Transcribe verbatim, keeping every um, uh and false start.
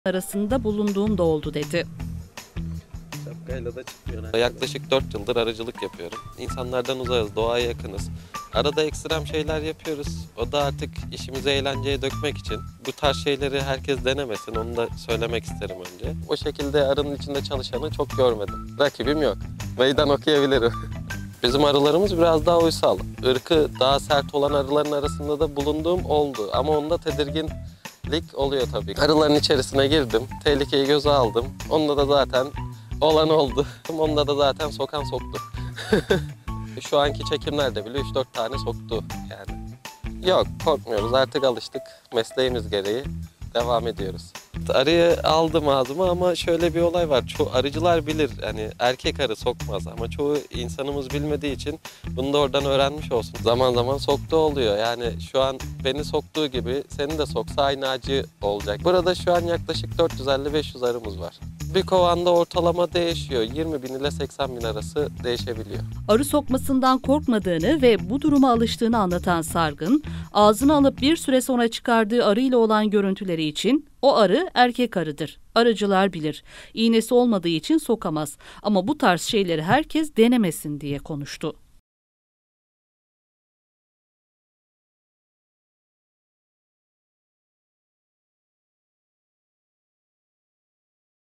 arasında bulunduğum da oldu dedi. Şapkayla da çıkmıyor. Yaklaşık dört yıldır arıcılık yapıyorum. İnsanlardan uzağız, doğaya yakınız. Arada ekstrem şeyler yapıyoruz. O da artık işimizi eğlenceye dökmek için. Bu tarz şeyleri herkes denemesin, onu da söylemek isterim önce. O şekilde arının içinde çalışanı çok görmedim. Rakibim yok. Meydan okuyabilirim. Bizim arılarımız biraz daha uysal. Irkı daha sert olan arıların arasında da bulunduğum oldu. Ama onda tedirginlik oluyor tabii. Arıların içerisine girdim, tehlikeyi göze aldım. Onda da zaten olan oldu. Onda da zaten sokan soktu. Şu anki çekimlerde bile üç dört tane soktu yani. Yok, korkmuyoruz, artık alıştık. Mesleğimiz gereği devam ediyoruz. Arıyı aldım ağzıma ama şöyle bir olay var. Çoğu arıcılar bilir, hani erkek arı sokmaz ama çoğu insanımız bilmediği için bunu da oradan öğrenmiş olsun. Zaman zaman soktuğu oluyor. Yani şu an beni soktuğu gibi seni de soksa aynı acı olacak. Burada şu an yaklaşık dört yüz elli beş yüz arımız var. Bir kovanda ortalama değişiyor. yirmi bin ile seksen bin arası değişebiliyor. Arı sokmasından korkmadığını ve bu duruma alıştığını anlatan Sargın, ağzına alıp bir süre sonra çıkardığı arıyla olan görüntüleri için o arı erkek arıdır. Arıcılar bilir. İğnesi olmadığı için sokamaz. Ama bu tarz şeyleri herkes denemesin diye konuştu.